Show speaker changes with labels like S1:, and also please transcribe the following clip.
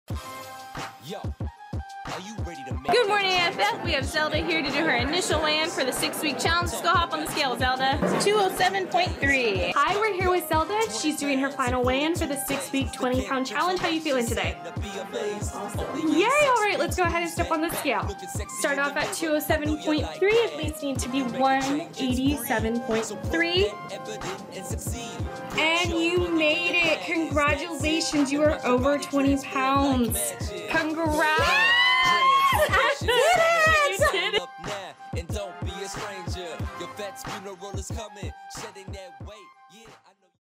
S1: Good morning, AFF. We have Zelda here to do her initial land for the 6-week challenge. Let's go hop on the scale, Zelda. 207.3.
S2: Hi, we're here with Zelda. She's doing her final weigh-in for the 6-week 20-pound challenge. How are you feeling today? Yay! All right, let's go ahead and step on the scale. Start off at 207.3. At least need to be 187.3. And you made it. Congratulations. You are over 20 pounds. Congrats. I did it! You did it! And don't be a stranger. Your vet's funeral is coming. Shedding that weight. Yeah.